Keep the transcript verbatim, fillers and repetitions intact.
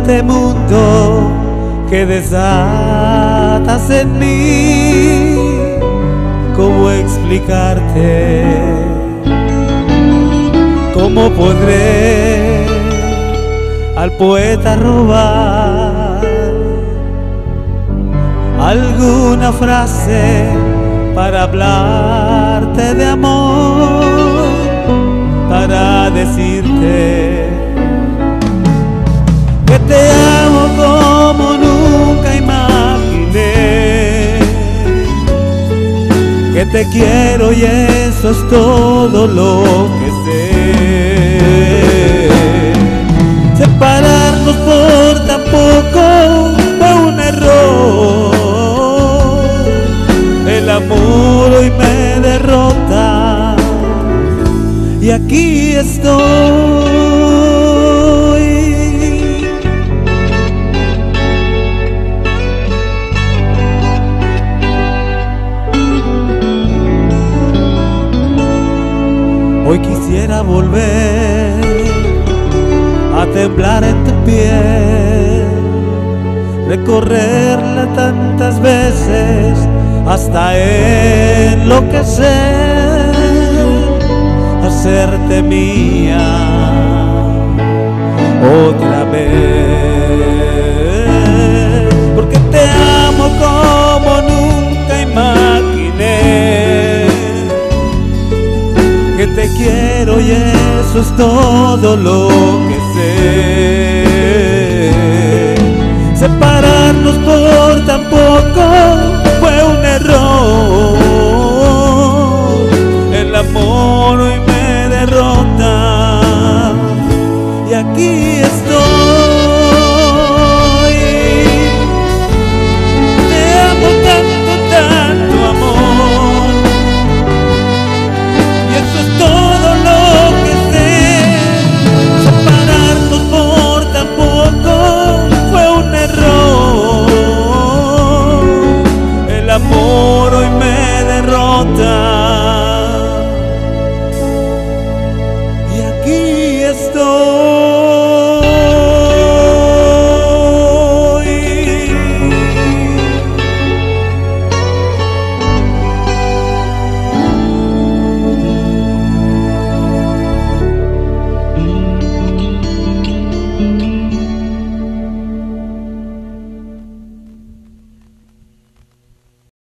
este mundo que desatas en mí. ¿Cómo explicarte? ¿Cómo podré al poeta robar alguna frase para hablarte de amor, para decirte que te amo como nunca imaginé, que te quiero y eso es todo lo que sé. Separarnos por tan poco fue un error. El amor hoy me derrota y aquí estoy. Hoy quisiera volver a temblar en tu piel, recorrerla tantas veces hasta enloquecer, hacerte mía otra vez, porque te amo como nunca imaginé, que te quiero y eso es todo lo que sé. Separarnos por